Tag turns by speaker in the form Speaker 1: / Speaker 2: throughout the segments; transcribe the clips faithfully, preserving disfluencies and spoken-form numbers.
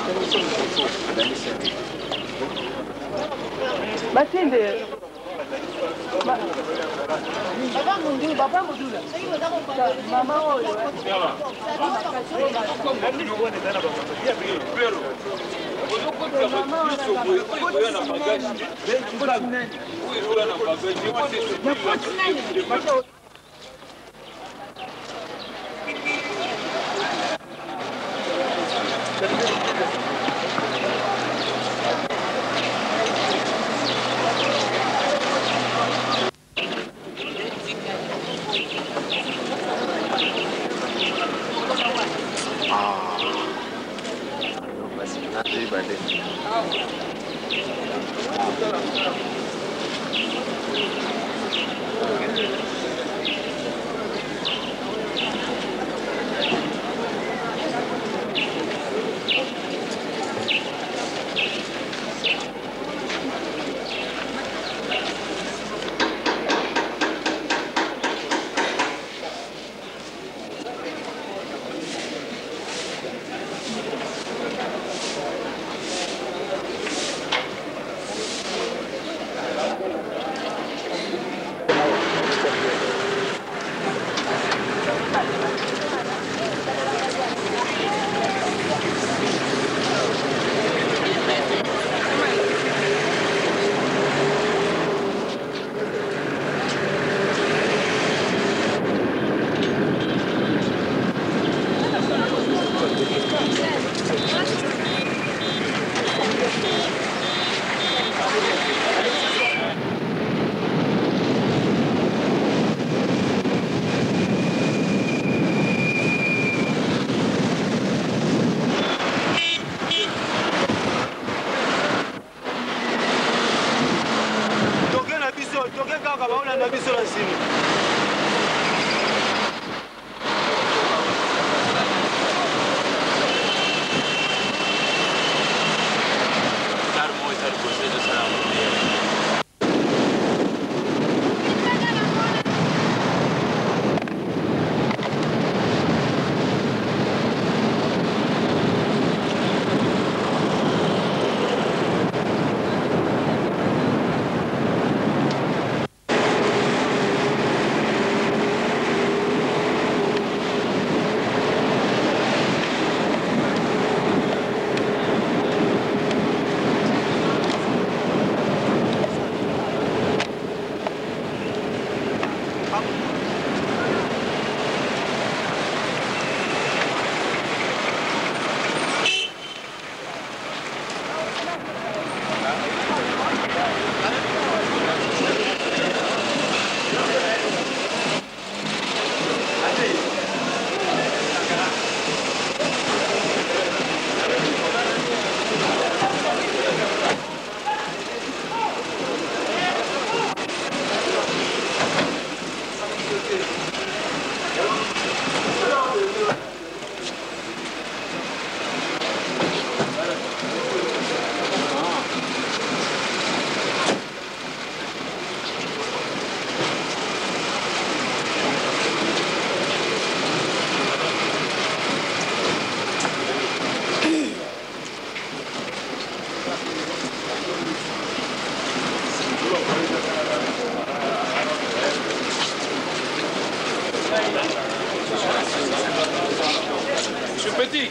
Speaker 1: Batende. Baba mundu, baba mundu. Mama oyo.
Speaker 2: Monsieur Petit.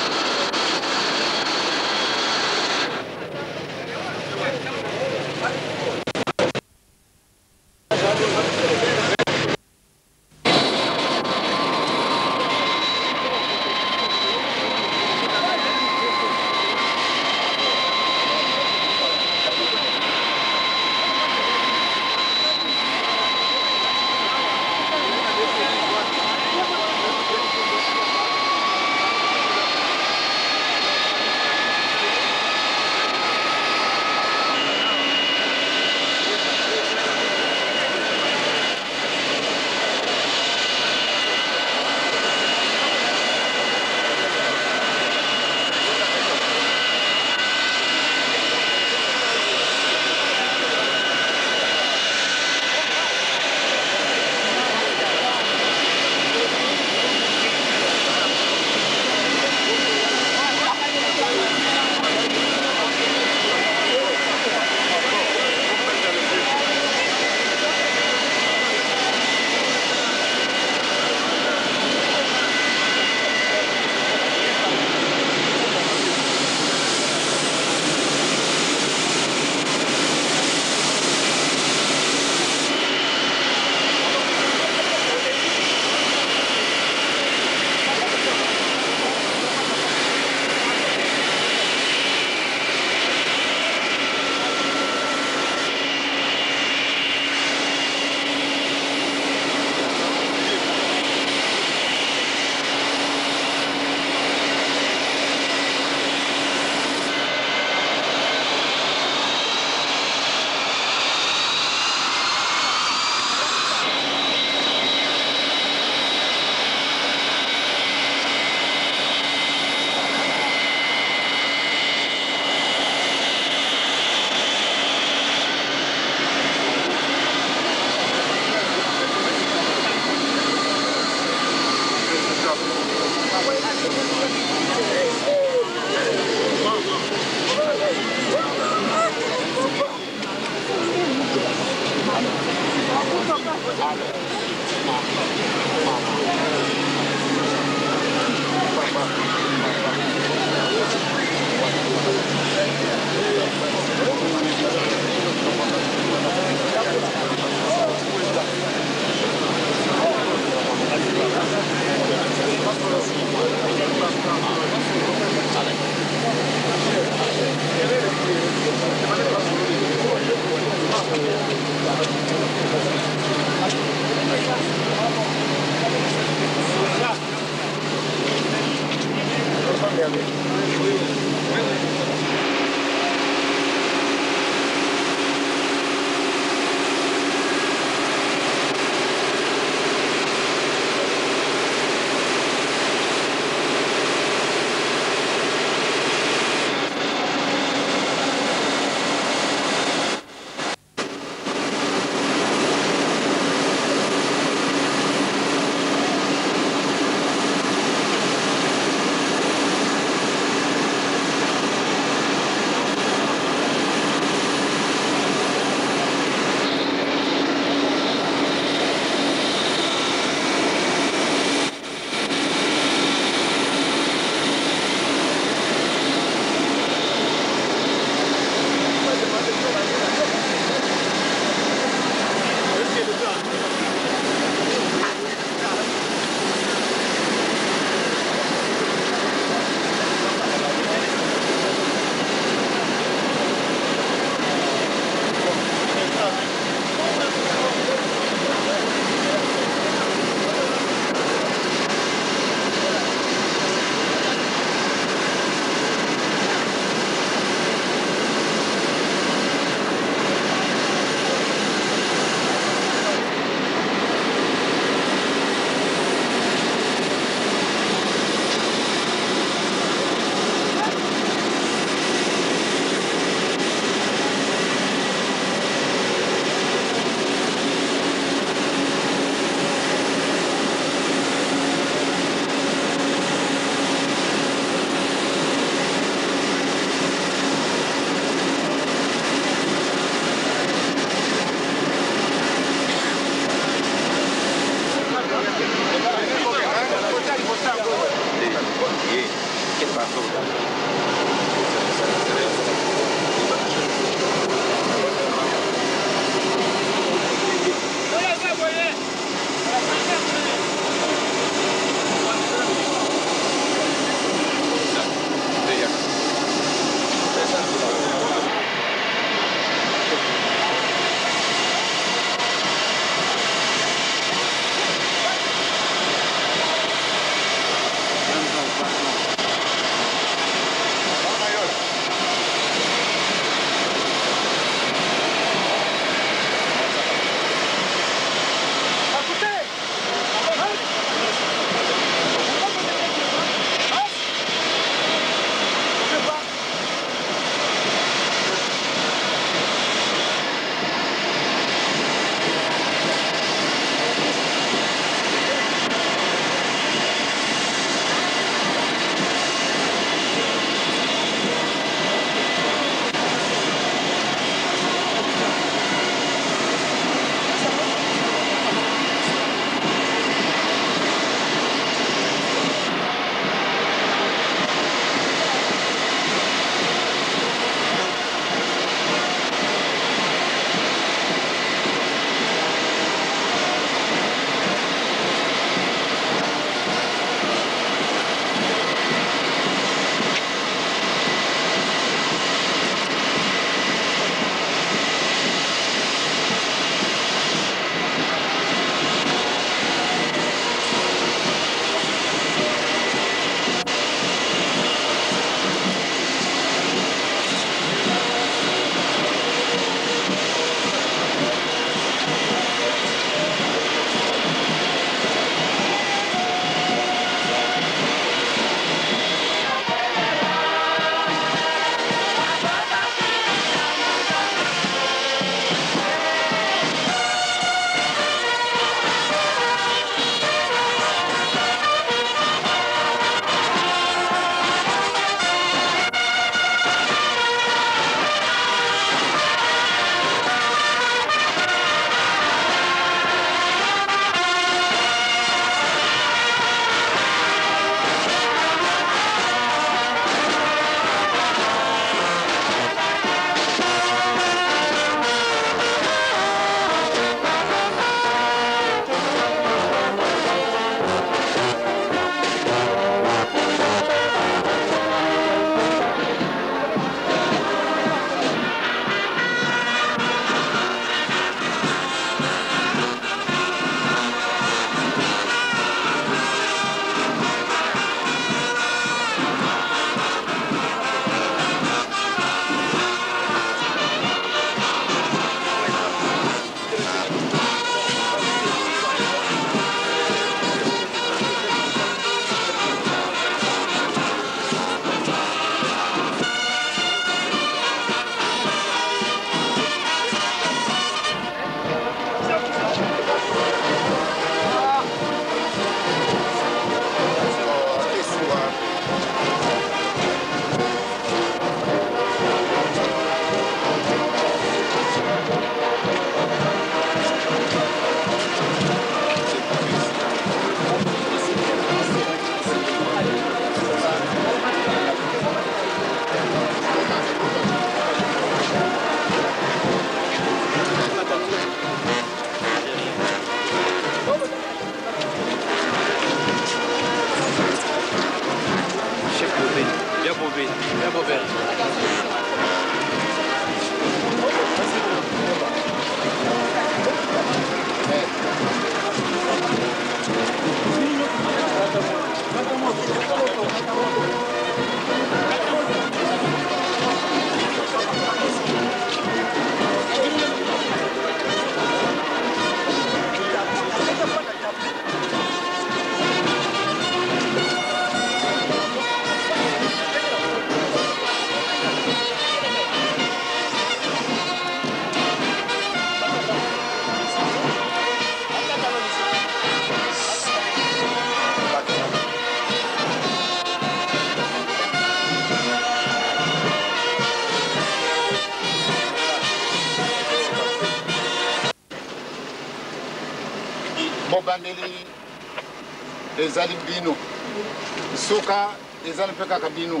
Speaker 2: ezali ezali bino suka ezali mpe kaka bino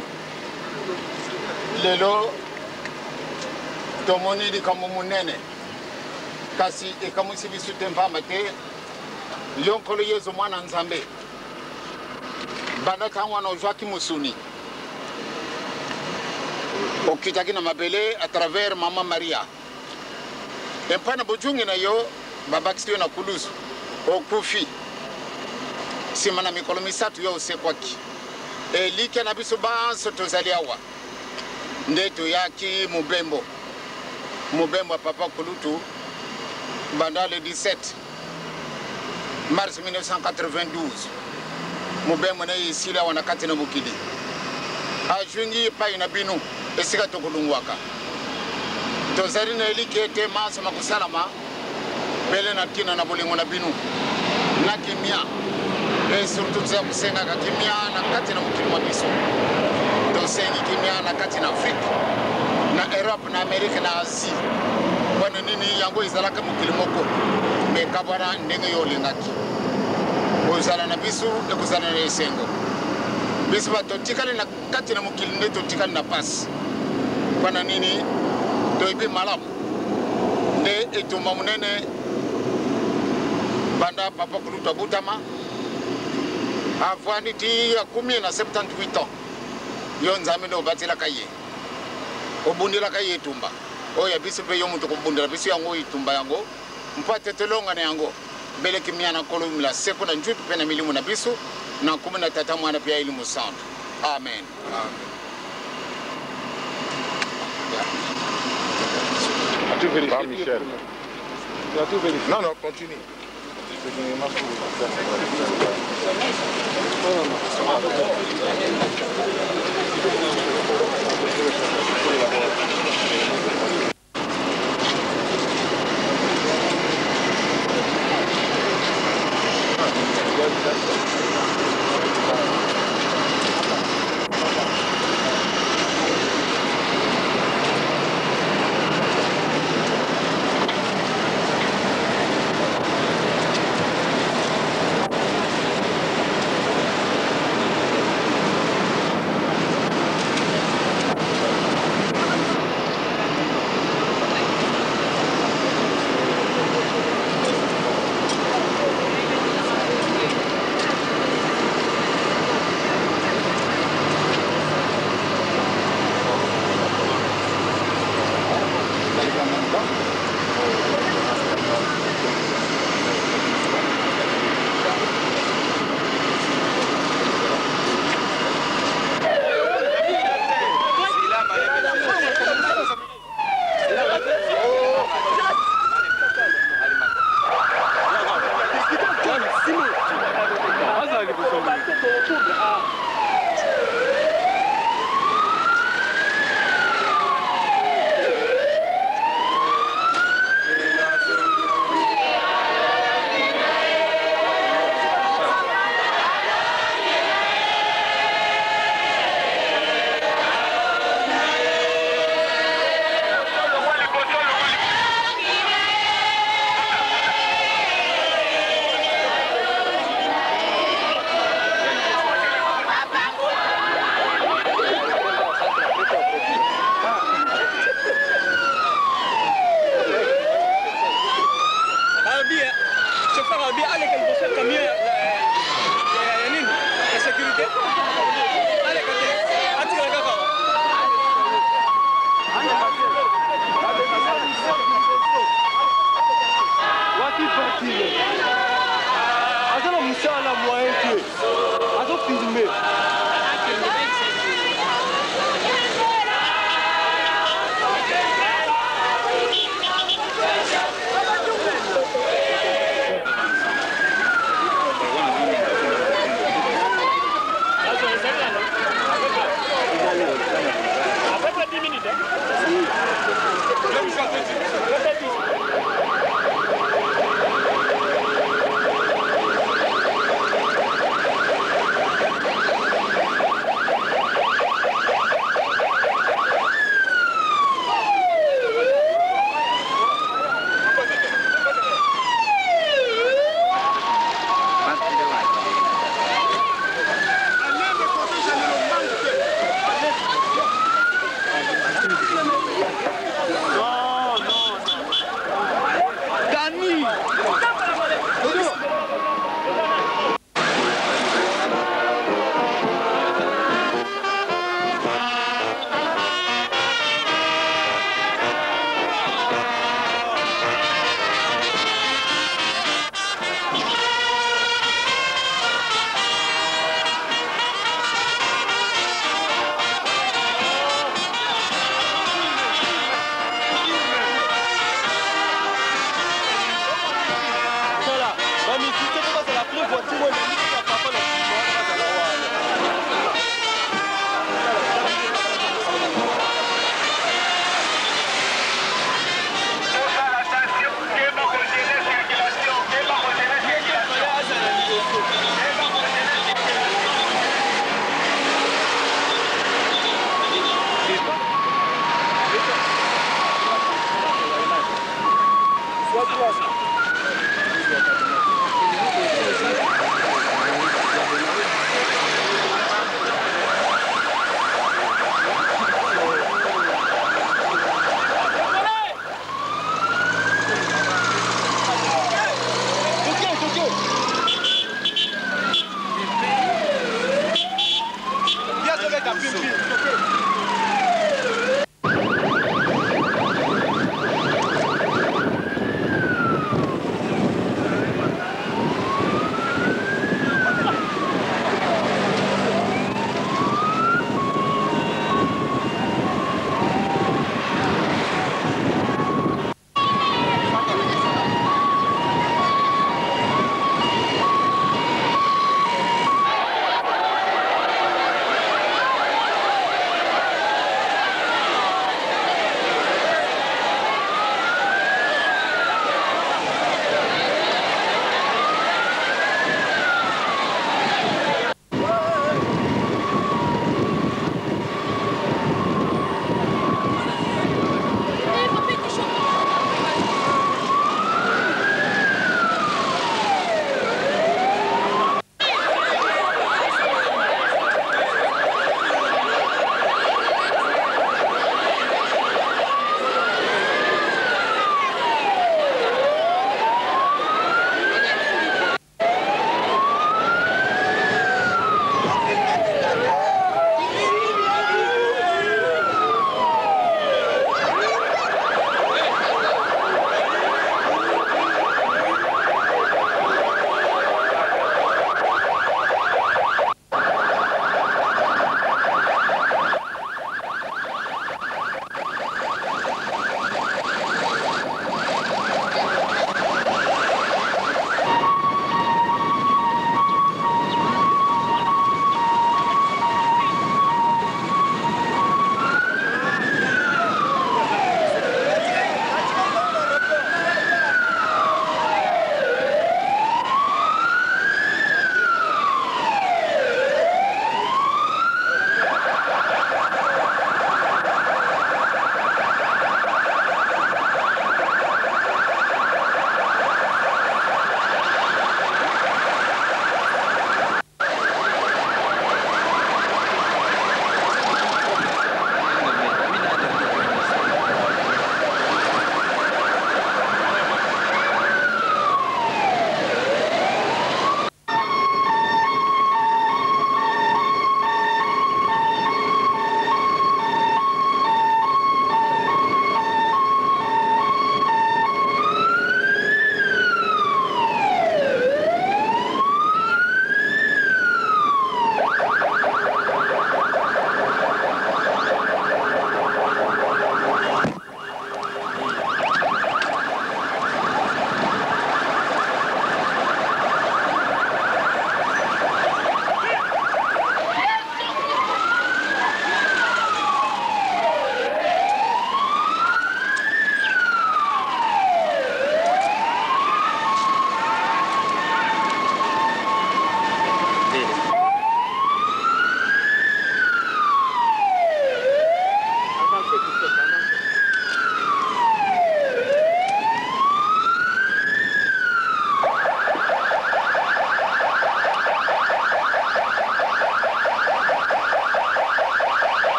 Speaker 2: lelo tomoni likambo monene kasi ekamwisi biso te mpamba te yonkolo yesu mwana nzambe banda ntango wana ozwaki mosuni okitaki na mabele à travers mama maria empa na bojungi na yo babakisi yo na kulusu okufi nsima na mikolo misato yo osekwaki elike na biso banso tozali awa nde toyaki mobembo mobembo ya papa kulutu banda le dix-sept mars mille neuf cent quatre-vingt-douze mobembo na ye esili awa na kati na mokili azwingi epai na bino esika tokolungwaka tozali na elike ete masoma kosalama mbele na ntina na bolingo na bino na kimia e surtout toza kosengaka kimia na kati na mokili mwa biso tosengi kimia na kati na afrique na europe na amerike na asie wana nini yango ezalaka mokili moko me kabwana ndenge yo olingaki ozala na biso ekozala na esengo biso bato tikali na kati na mokili nde totikali na pasi wana nini toyebi malamu nde etumba monene banda papa kulutu abutama avwandi ti akumi na soixante-dix-huit ans yo nzambe nde obatilaka ye obundelaka ye etumba oyo ya biso mpe yo moto kobundela biso yango etumba yango mpo ate tolonga na yango beleki mia na kolo mila seko na njutu mpe na milimu na biso na nkumi na tata mwana mpe ya elimu santo amen, amen.
Speaker 3: As-tu vérifié? Pas Michel. Tu as tout vérifié? Non, non, continue.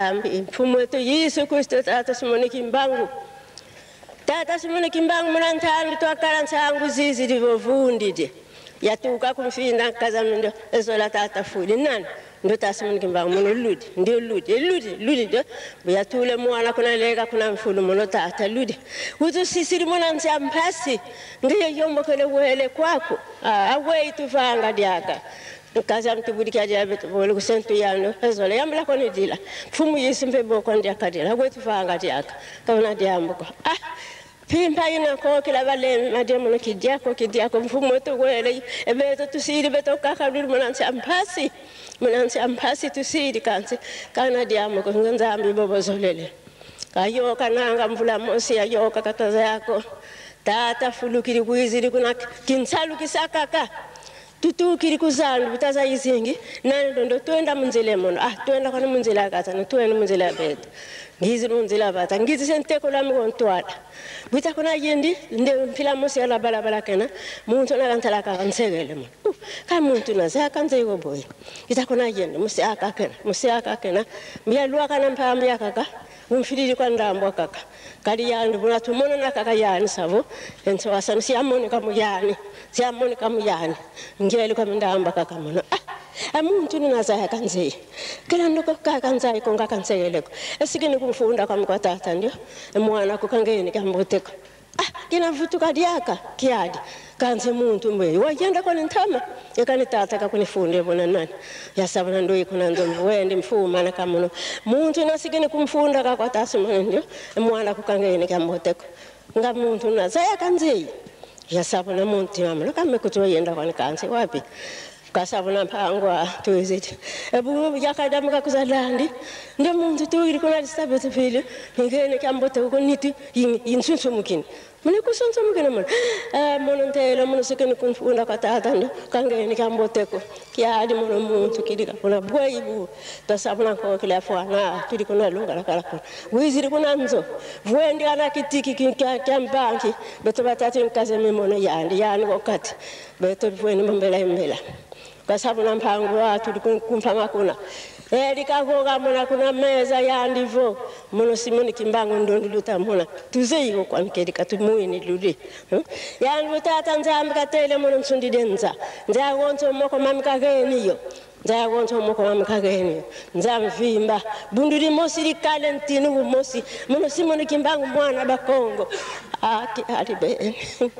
Speaker 4: Mfumo wetu Yesu Kristo tata simoni kimbangu. Tata simoni kimbangu mnantandi twakala nsangu zizi livovundide. Yatuka kumfinda kaza ndo ezola tata fudi nani. Ndo tasimuni kimbangu muno ludi. Ndio ludi. Ludi. Ludi ndo. Yatule mwana kuna lega kuna mfulu muno tata ludi. Uzu sisiri mwana nsi ampasi. Ndiyo yombo kele wele kwako. Awe itufanga diaka. Kaza mtubudi kia diabeto bole kusentu yano ezola yambla koni dila. Fumu Yesu mpebo kondi akadila. Awe itufanga diaka. Kawuna diambuko. Ah. Pimpa ina ko kila vale mademo no kidiako kidiako mfumo to wele ebeto tusiri beto kakabiri munansi ampasi munansi ampasi tusiri kansi kana diamo ko nganzambi bobo zolele kayo kananga mvula mosi ayo kakataza yako tata fulukiri kuiziri kuna kinsalu kisakaka tutukiri kuzandu bitaza izingi nani ndo twenda munzile mono ah twenda kana munzila katana twenda munzila beto ngizi munzila bata ngizi senteko lami kontwala bita kuna yendi nde mpila mosi ala bala bala kana muntu na kantala ka kansegele mo ka muntu na za kanze go boy bita kuna yendi musi aka kana musi aka kana miya luwa kana mpambi akaka umfiriri kwa ndambo kaka kali yandu buna tumono na kaka yani savo enso asana si amoni kamu yani si amoni kamu yani ngeli kwa ndamba kaka mono ah amuntu naza kanze kila ndoko kaka kanze ko ngaka kansegele ko esikini kumfunda kwa mkwatata ndio mwana ko kangeni kamboteko ah kina vutuka diaka kiadi kanze muntu mwe wayenda kwa ntama yakani tata ka kunifunde bona nani yasabana ndo ikona ndo wende mfuma na kamuno muntu nasikini kumfunda ka kwa tasima ndio mwana ko kangeni kamboteko nga muntu naza yakanze yasabana muntu yamlo kamme kutoyenda kwa kanze wapi kasabona mpangwa tuwezete ebu yakadamuka kuzalandi nde muntu tuwiri kuna disabete vile ngene kambote ko niti yinsunsu mukini mune kusunsu mukini mona eh mono ntelo mono sekene kunfunda kwa tata ndo kangene kambote ko kiadi mono muntu kidika kuna bwaibu tasabona ko kila fwana tuli kuna lunga la kala kuna wiziri kuna nzo vwendi ana kitiki kyambanki beto batati mkaze memono yandi yani wakati beto vweni mbela mbela kasabona mpango watu kumfama kuna eri kagoga mona kuna meza ya ndivo mono simoni kimbango ndondo lutamona tuzeiko kwa nkedi katumuini ludi ya ndutata nzambi katele mono nsundi denza nza wonto moko mamika geniyo nza wonto moko mamika geniyo nza mvimba bunduri mosi likale ntinu mosi mono simoni kimbango mwana bakongo ati alibe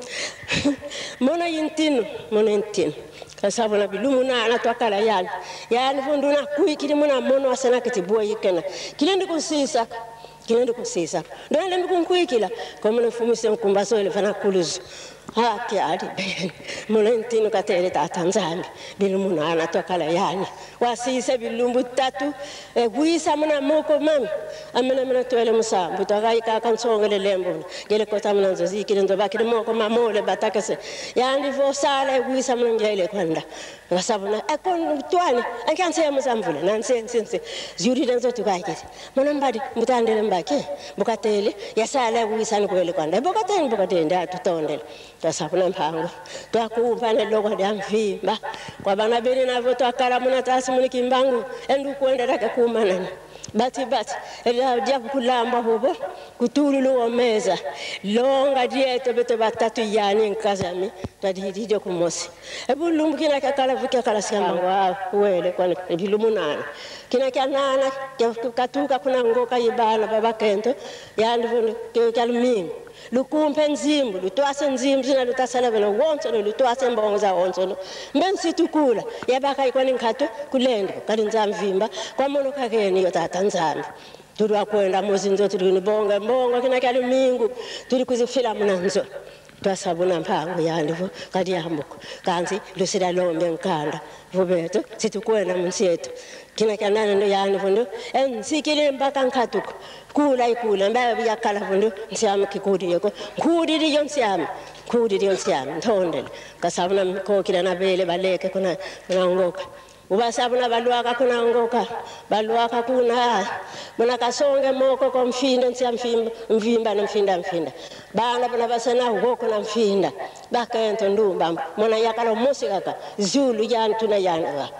Speaker 4: mono yintinu mono yintinu kasabona bilumuna ana twakala yani yani funduna kuikiri muna mono asana kitibuwa yikena kilendi kusisa kilendi kusisa ndo lembi kunkuikila kwa mwana fumise mkumbaso ile fana kuluzu haki ali ben mwana ntinu katere tata nzambi bilumuna ana twakala yani wasisa bilumbu tatu e guisa muna moko mami amena mena twele musambu twakaika kansongele lembo gele kota muna nzozi kile ndo bakile moko mamole batakase yani vo sala e guisa muna ngele kwanda ngasabona akon twani ankanse musamvula nanse nse zuri danzo tukakete mwana mbadi mutandele mbake bukatele yasala e guisa nkwele kwanda bukatele bukatende atutondele tasabona mpango twakumpana lokho ndamvimba kwa bana bene navo twakala muna tasimuni kimbangu endu kwenda raka kumanana bati bati ela dia kulamba bobo kutulu lo meza longa dieto beto batatu yani nkazami tadidi kumosi ebulumbu kina kakala vuka kala samba wa wele kwa bilumunana kina kanana katuka kuna ngoka yibana baba kento yani vono kalmingi lukumpe nzimbu lutwase nzimbu zina lutasala bena wonso lutwase mbonza wonso mbensi tukula yabaka ikwani nkhato kulendo kali nzamvimba kwa mono kakeni yotata nzambi tuli wakwenda muzinzo tuli bonga mbonga kina kali mingu tuli kuzifila munanzo twasabona mpango yandivo kadi yambuko kanzi lusida lombe nkanda vubeto situkwenda munseto kina kanana ndo yandivo ndo ensikile mbaka nkhatuko kula ikula mbabe yakala vundo nsiam kikudi yeko kudi diyo nsiam kudi diyo nsiam ntondele kasabona ko kila na bele baleke kuna kuna ngoka ubasabona balwaka kuna ngoka balwaka kuna mona kasonge moko ko mfinda nsiam mfimba mvimba na mfinda mfinda bana bana basana ngoko na mfinda bakento ndumba mona yakala musika ka zulu yani tuna yana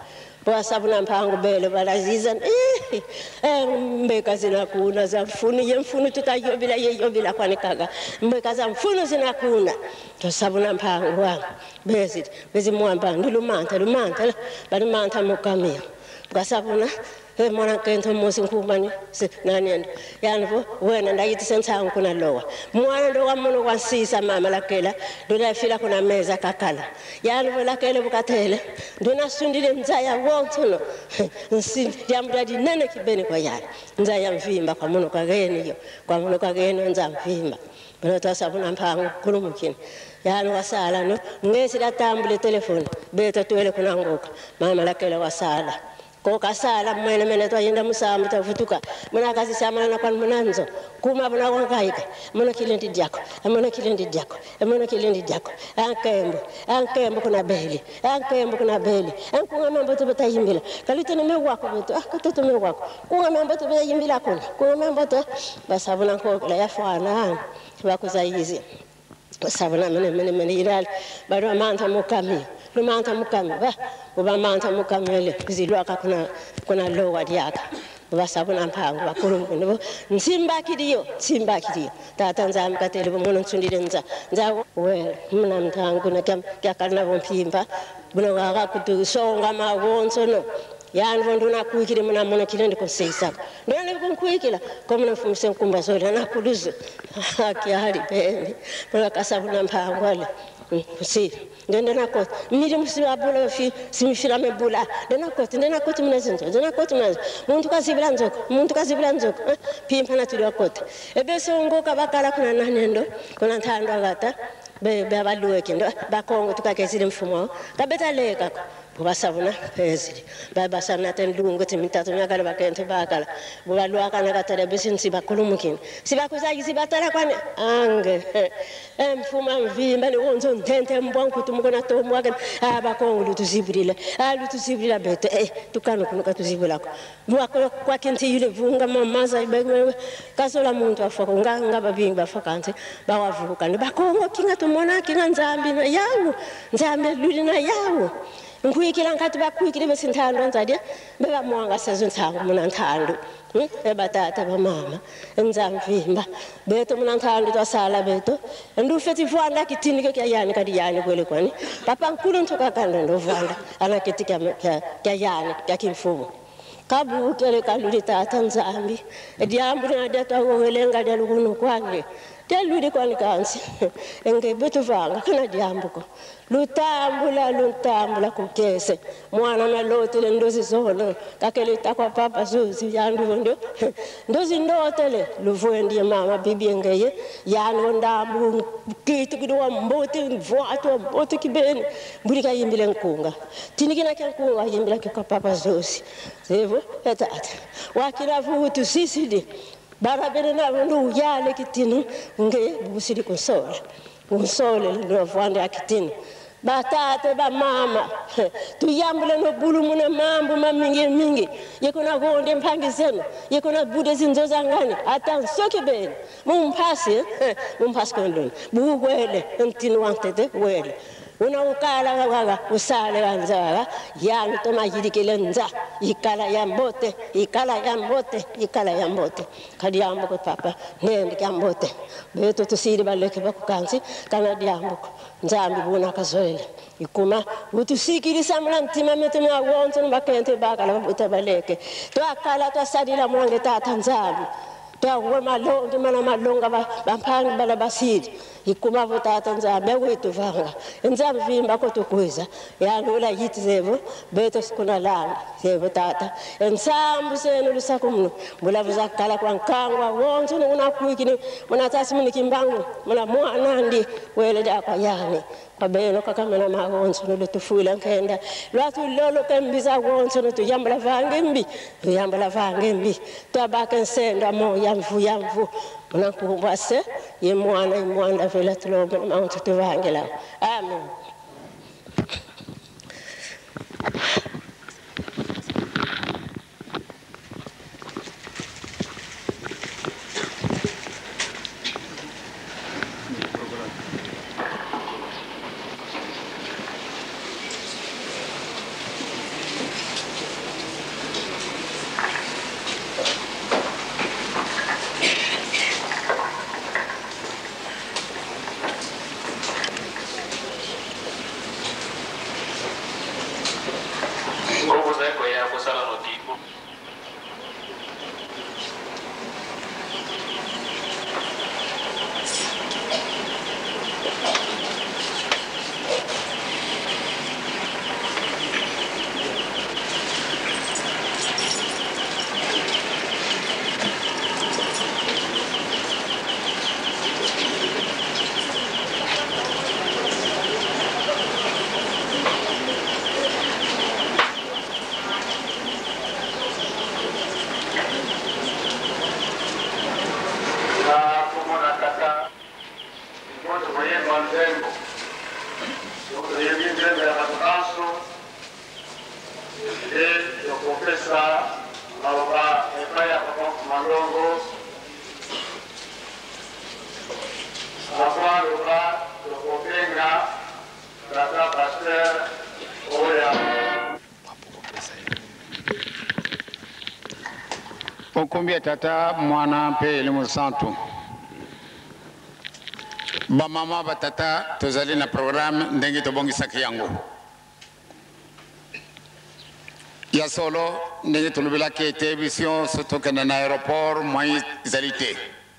Speaker 4: Bwa sabuna mpango bele balaziza eh mbeka zinakuna za mfunu ye mfunu tutayobila ye yobila kwanikaga mbeka za mfunu zinakuna to sabuna mpango wangu bezi bezi mwamba ndilumanta lumanta bali manta mukamia bwa sabuna he mwana kento mosi nkumani nani yani vo wena ndayiti sentangu kuna lowa mwana ndo wa muno wa sisa mama lakela ndo fila kuna meza kakala yani vo lakele bukatele ndo nasundile mzaya wontono nsi yamda di nene kibeni kwa yale nzaya mvimba kwa muno kwa geni yo kwa muno kwa geni nza mvimba bano tasabuna mpango kulumukini yani wasala no ngesi la tambule telefoni beta tuele kuna ngoka mama lakela wasala ko kasala mwene mene to yenda musamu tafutuka muna kazi sama na kwa munanzo kuma buna wangaika muna kilendi diako muna kilendi diako muna kilendi diako ankembo ankembo kuna beli ankembo kuna beli ankunga mambo to batayimbila kalite ne mewako beto ah katoto mewako kunga mambo to batayimbila kuna kunga mambo to basabuna ko la yafana bakuzayizi basabuna mene mene mene iral bado amanta mukami lumanta mukami ba uba manta mukamele kuzilwaka kuna kuna lowa diaka uba sabuna mpango bakulungu ndo nsimba kidiyo nsimba kidiyo tata nzami katele bomuno nsundire nza nza we mna mtangu na kam yakana bompimba buno gaga kutu songa mawonso no yani vondo na kuikire mna mona kilende ko seisa ndone ko kuikira ko mna fumse kumba so na kuluzu akiari bene bula kasabuna mpango ale si ndende na kot miri musiba bula fi simishira me bula ndena kot ndena kot mna zinzo ndena kot mna muntu kasibira nzoko muntu kasibira nzoko pimpa na tuli kot ebe so ngoka bakala kuna nanendo kuna ntando gata be be balueke ndo bakongo tukakesire mfumo kabeta leka basabuna ezili babasana tendungu timitatu nyakala bakente bakala bubalwaka nakatale besinsi bakulumukini sibakuzayi sibatala kwane ange emfuma mvimba ni wonzo ntente mbwanku tumukona tomwaka abakongo lutuzibulila alutuzibulila bete eh tukano kunuka tuzibulako bwako kwa kenti yule vunga mamaza ibegwe kasola muntu afako nganga babingi bafakanze bawavuka ni bakongo kinga tumona kinga nzambi na yawo nzambi lulina yawo nkuikira nkati bakuikire besintando nzadi beba mwanga sezo ntsangu muna ntando eba tata ba mama nzamvimba beto muna ntando twasala beto ndu feti vwanda kitini kya yani kadi yani kwele kwani papa nkulu ntoka kanda ndo vwanda ana kitika kya yani kya kimfumo kabu kele kaluli tata nzambi ediambu na data welenga dia lukuno kwange teludi kwani kansi enge beto vanga kana diambuko lutambula lutambula kukese mwana na lotele ndozi zono kakele takwa papa zuzi yandu ndo ndozi ndotele luvuendi mama bibi ngeye yanu ndambu kitu kidwa mbote mvoato mbote kibeni mbulika yimbile nkunga tinikina kya nkunga yimbila kwa papa zuzi sevo etata wakira vutu sisidi barabere na ndo yale kitinu nge busiri konsola konsola ndo vwanda kitinu batate ba mama tuyambule no bulu muna mambo mamingi mingi yekona gonde mpangi zenu yekona bude zinzo zangani atan soke ben mumpasi mumpasi kondon bugwele ntinu wantete wele una ukala gaga usale ganzaga yani toma yidikele nza ikala yambote ikala yambote ikala yambote kadi yambo papa nende yambote beto tusiri baleke bakukansi kana diambo nzambi buna kazoele ikuma utusikiri samla ntima meteme awonto bakente bakala babuta baleke to akala to sadila mwange tata nzambi to wema londe mana malonga bampangi bala basidi ikuma votata nzambe wetu vanga nzambe vimba ko tukweza yalula yiti zevo beto sikuna langa zevo tata nsambu senu lusakumno mulavuza kala kwa nkangwa wonzo una kuikini muna tasimini kimbangu muna mwanandi wele da kwa yani kwa beno kakamena mawonzo no tufuila nkenda lwatu lolo kembiza wonzo no tuyambala vangembi tuyambala vangembi twabaka nsenda mo yamvu yamvu muna kumbase ye mwana ye mwana vela tulobe mauntu tuvangela amen.
Speaker 5: kopesa maloba epai ya papa Mandongo avant loba tokobenga tata pasteur oya
Speaker 2: Okumbia tata mwana mpe elimu santu bamama batata tozali na programme ndenge tobongisaki yango ya solo ndenge tolobelaki ete biso so tokende na aéroport moyen ezali te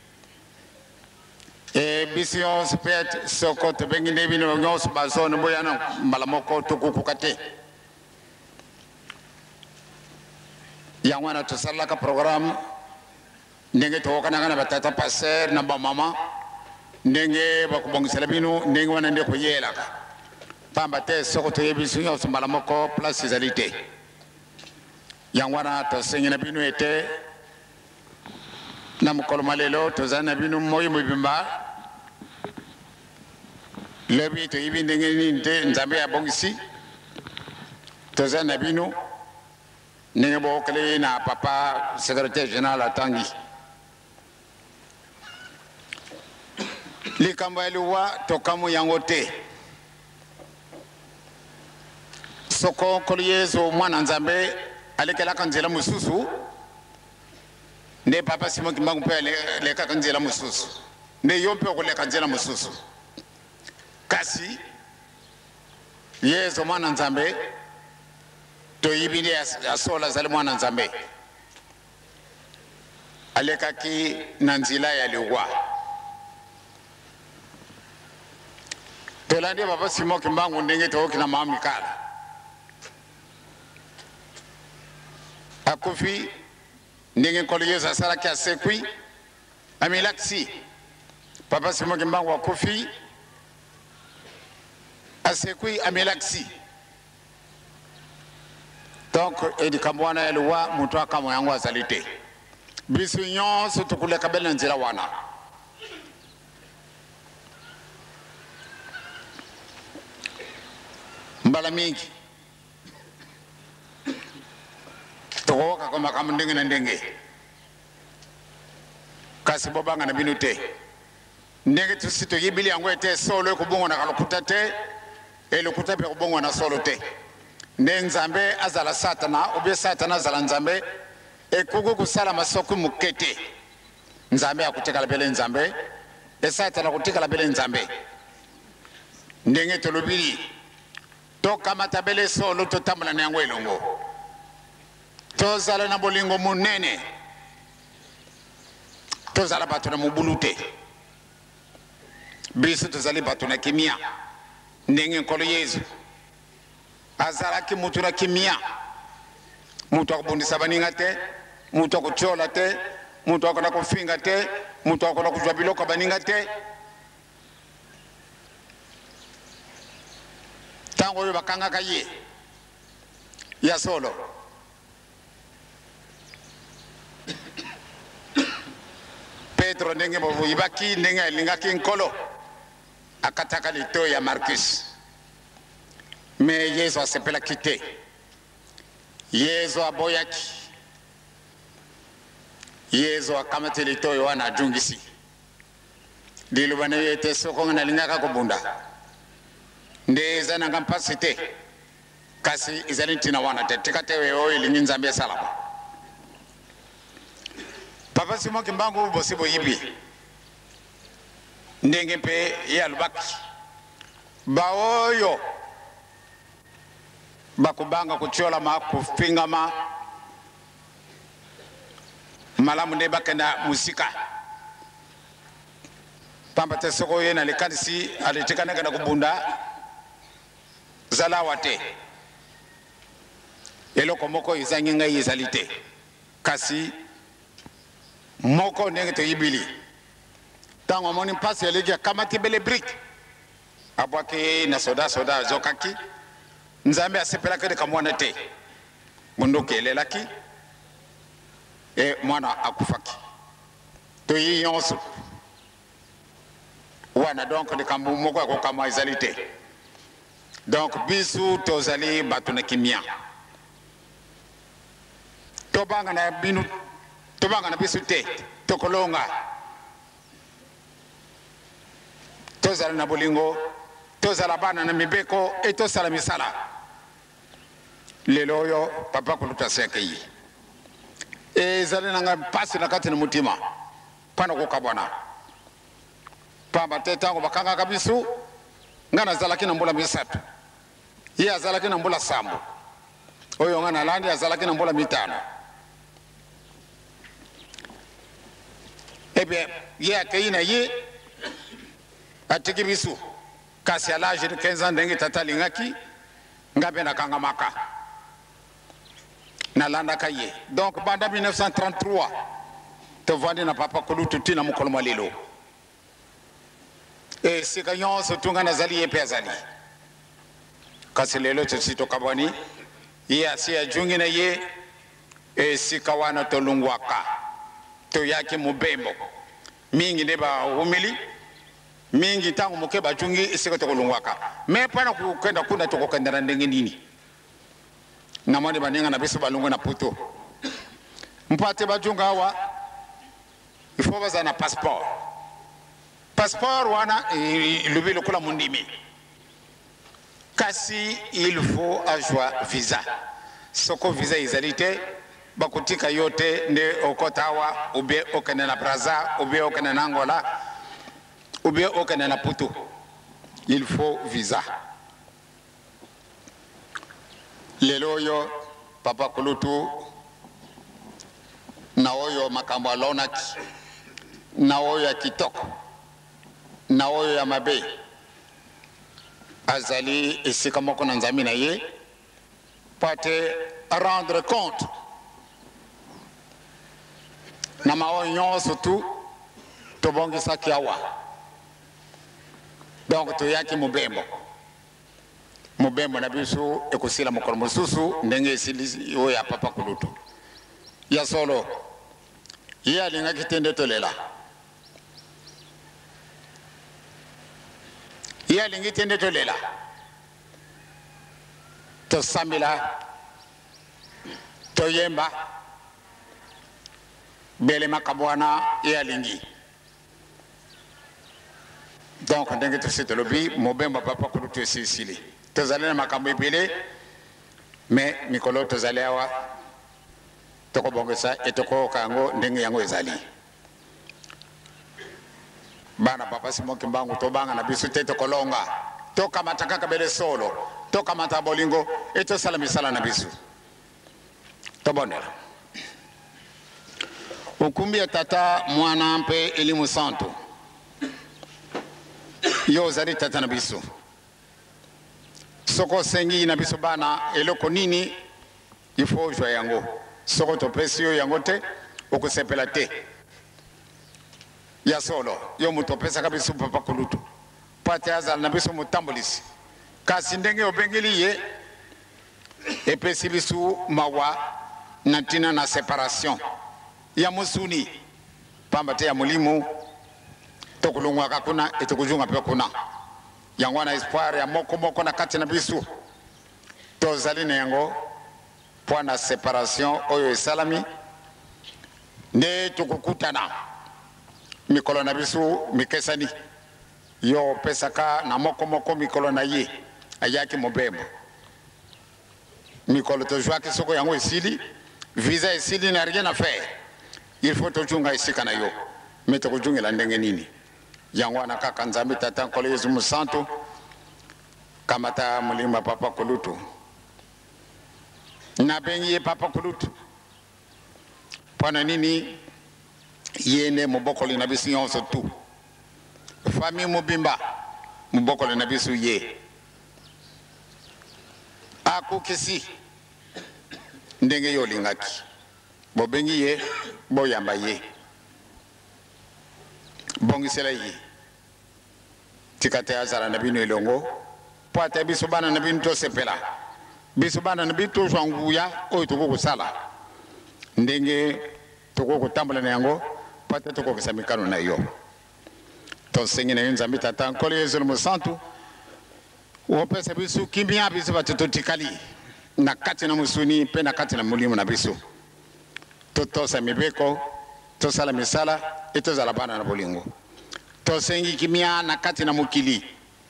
Speaker 2: e biso nyonso mpe soko tobengi nde bino nyonso bazone boya na mbala moko tokukuka te yango wana tosalelaka programme ndenge towokanaka na batata paster na bamama ndenge bakubongisela bino ndenge wana nde koyelaka pamba te soko toyebi biso nyonso mbala moko place ezali te yango wana tosengela bino ete na mokolo malelo tozali na bino moi mobimba lobi toyebi ndenge nini te nzambe abongisi tozali na bino ndenge bookele na papa secrétaire général atangi likambo ya liwa tokamu yango te soko nkolo yesu mwana nzambe alekelaka nzela mosusu nde papa Simon Kimbangu mpe alekaka nzela mosusu nde yo mpe okoleka nzela mosusu kasi yesu mwana nzambe toyibi nde asola azali mwana nzambe alekaki na nzela ya liwa tolandi papa Simon Kimbangu ndenge tooki na mama Mikala akufi ndenge nkolo yesu asalaki asekwi amilaki papa Simon Kimbangu akufi asekwi amilaki donc likambo wana ya liwa mutu akamo yango azali te biso nyonso tokoleka bele na nzela wana mbala mingi tokowoka kwa makambo ndenge na ndenge kasi bobanga na bino te ndenge tusi toyibili yango ete solo ekobongwa na lokuta te elokuta mpe ekobongwa na solo te nde nzambe azala satana obie satana azala nzambe ekuku kusala masoki moke te nzambe akutikala bele nzambe e satana akutikala bele nzambe ndenge tolobili tokamata bele solo totambola na yango elongo tozala na bolingo monene tozala bato na mobulu te biso tozali bato na kimia ndenge nkolo yesu azalaki mutu na kimia mutu akubundisa baninga te mutu akutyola te mutu akona kufinga te mutu akona kuzwa biloko baninga te tango oyo bakangaka ye ya solo Petro ndenge boyibaki ndenge alingaki nkolo akataka lito ya Marcus me Yesu asepelaki te Yesu aboyaki Yesu akamati lito oyo wana ajungisi liloba na ye ete soko nga nalingaka kobunda nde eza nanga mpasi te kasi ezali ntina wana te tika te oyo elingi nzambe esalama papa Simon Kimbangu bosi boyibi ndenge mpe ye alobaki baoyo bakubanga kutyolama kufingama malamu nde bakenda musika pamba te soko ye na likanisi alitikaneka na kubunda zalawa te eloko moko ezangi ngai ezali te kasi moko ndenge toyibili ntango amoni mpasi eleki akamati bele brik abwaki na soda soda azokaki nzambe asepelaki likambo wana te munduki elelaki e mwana akufaki toyi nyonso wana donc likambo moko ya kokama ezali te donc biso tozali bato na kimia tobanga na binu tobanga na biso te tokolonga tozala na bolingo tozala bana na mibeko e tosala misala lelo oyo papa kuluta sekeyi ezali nanga mpasi na kati na mutima pana kokabwana pamba te ntango bakangaka biso nga nazalaki na mbula misato ye azalaki na mbula sambo oyo nga nalandi azalaki na mbula mitano ebe ye akeyi na ye atiki biso kasi à l'âge de quinze ans ndenge tata alingaki nga mpe nakangamaka nalandaka ye donc banda mille neuf cent trente-trois tovandi na papa kulutu ntina mokolo mwa lelo esika nyonso tunga nazali ye mpe azali kasi lelo tosi tokabwani ye asi ajungi na ye esika wana tolungwaka toyaki mobembo mingi nde bahumili mingi tangu moke bajungi esika tokolungwaka me pana kukenda kuna tokokendana ndenge nini namoni baninga na biso balungwe na puto mpate bajunga awa il faut baza na passeport passeport wana ilubi lokola mundimi kasi il faut ajwa visa soko visa ezali te bakutika yote nde okota awa ube okende na Brazza ube okende na Angola ube okende na Puto il faut visa lelo yo papa kulutu na oyo makambo alonaki na oyo ya kitoko na oyo ya mabe azali esika moko na nzambi na ye pate rendre compte na maoyo nyonso tu tobongisaki awa donc toyaki mobembo mobembo na biso ekosila mokolo mosusu ndenge esili oyo ya papa kulutu ya solo ye alingaki te nde tolela ye alingi te nde tolela tosambela toyemba bele makambo wana ye alingi donc ndenge tosi tolobi mobembo papa kulutu esilisili tozali na makambo ebele me mikolo tozali awa tokobongisa etokoyoka yango ndenge yango ezali bana papa Simon Kimbangu tobanga na biso te tokolonga tokamata kaka bele solo tokamata bolingo etosala misala na biso tobondela ukumbi ya tata mwana mpe elimu santo yo ozali tata na biso soko sengi na biso bana eloko nini il faut jwa yango soko topesi yo yango te okosepela te ya solo yo mutu opesaka biso papa kulutu pate azala na biso motambulisi kasi ndenge obengeli ye epesi biso mawa na ntina na separation ya musuni pamba te ya mulimu tokulungwaka kuna etokujunga mpe kuna yango wana espoir ya moko moko na kati na biso tozali na yango mpo na separation oyo esalami nde tokokutana mikolo na biso mikesani yo opesaka na moko moko mikolo na ye ayaki mobembo mikolo tozwaki soko yango esili visa esili na rien à faire il faut tochunga esika na yo me tokojungela ndenge nini yango wana kaka nzambe tata nkolo yesu musantu kamata mulima papa kulutu nabengi ye papa kulutu pona nini yene mobokoli na biso nyonso tu famille mobimba mobokoli na biso ye akokisi ndenge yo lingaki bobengi ye boyamba ye bongisela ye tikate azala na bino elongo po ata biso bana na bino tosepela biso bana na bino tozwa nguya oyo tokokosala ndenge tokokotambola na yango po ata tokokisa mikano na yo tosengi na yo nzambe tata nkolo yesu mosantu opesa biso kimia biso bato totikali na kati na musuni mpe na kati na molimo na biso totosa mibeko tosala misala e tozala bana na bolingo tosengi kimia na kati na mokili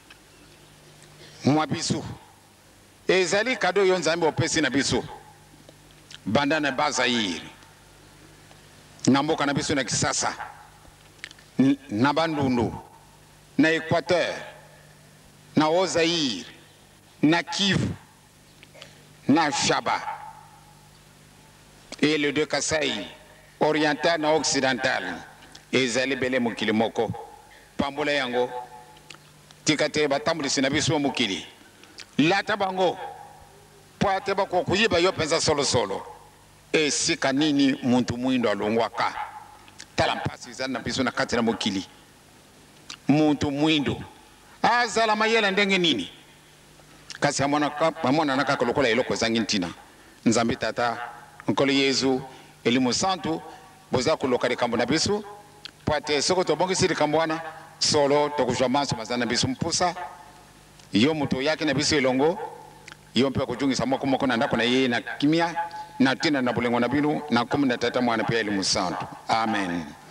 Speaker 2: mwa biso ezali kado yo nzambe opesi na biso banda na Bazaire na mboka na biso na Kisasa na Bandundu na Equateur na Ozaire na Kivu na Shaba et le deux Kasai oriental na occidental ezali bele mokili moko pambola yango tikate batambulisi na biso mokili lata bango po ate bako kuyiba yo penza solo solo esika nini muntu mwindo alongwaka tala mpasi zana biso na kati na mokili muntu mwindo azala mayela ndenge nini kasi amona amona nakaka lokola eloko zangi ntina nzambe tata nkolo Yesu elimu santu boza kuloka likambo na biso po ate soko tobongisi likambo wana solo tokujwa manso mazana biso mpusa yo muto yake na biso elongo yo mpe kujungisa moko moko na ndako na yeye na kimia na tina na bulengo na binu na kumi na tata mwana pia elimu santu amen.